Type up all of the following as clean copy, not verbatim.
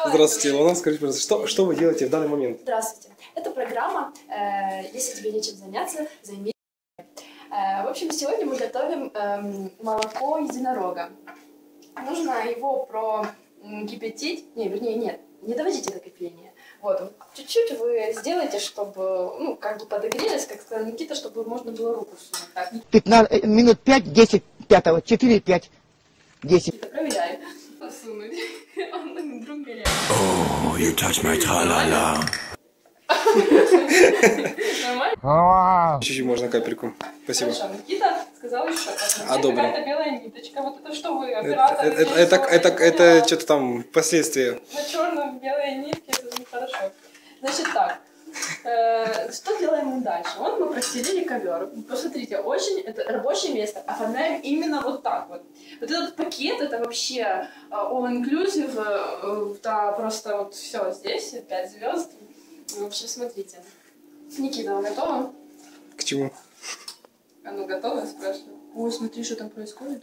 Здравствуйте, Илона. Скажите, пожалуйста, что вы делаете в данный момент? Здравствуйте. Это программа «Если тебе нечем заняться, займись». В общем, сегодня мы готовим молоко единорога. Нужно его прокипятить. Нет, не доводите до кипения. Вот, чуть-чуть вы сделаете, чтобы, как бы подогрелись, как сказал Никита, чтобы можно было руку сунуть. Так. 15, минут 5-10, 5, 4, 5, 10. Никита, проверяй. Сунуть. Он вдруг горят. Oh, you touch my tra-la-la. Нормально? Чуть-чуть можно капельку. Спасибо. Хорошо, Никита сказал еще. Добрый. Какая-то белая ниточка. Вот это что вы, оператор? Это что-то там последствия. На черном белой нитке это нехорошо. Значит так. Что делаем мы дальше? Вот мы простелили ковер. Посмотрите, очень это рабочее место. Оформляем именно вот так вот. Вот этот пакет, это вообще all-inclusive. Да, просто вот все здесь, 5 звезд. В общем, смотрите. Никита, вы готовы? К чему? А ну готовы, спрашиваю. Ой, смотри, что там происходит.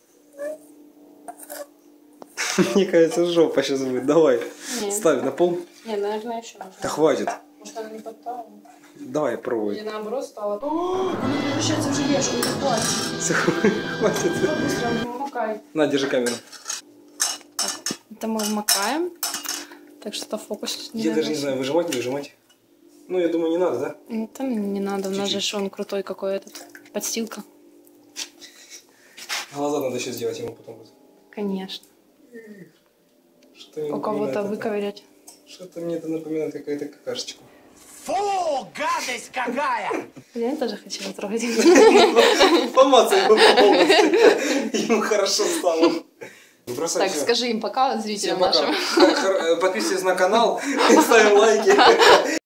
Мне кажется, жопа сейчас будет. Давай. Нет. Ставь на пол. Не, наверное, еще нужно. Да хватит. Может, она не подпала? Давай, пробуй. Или наоборот стала. О, она превращается в желешку, не хватит. Хватит. Быстро, макай. На, держи камеру. Это мы вмакаем. Так что фокус Я даже не знаю, выжимать, не выжимать. Ну, я думаю, не надо, да? Это не надо, у нас же он крутой какой этот. Подстилка. Глаза надо еще сделать ему потом. Конечно. Что-то мне У кого-то напоминает выковырять. Что-то мне это напоминает какая-то какашечка. Фу, гадость какая! Я тоже хотела трогать. Помацай его полностью. Ему хорошо стало. Так, скажи им пока, зрителям нашим. Подписывайтесь на канал, ставим лайки.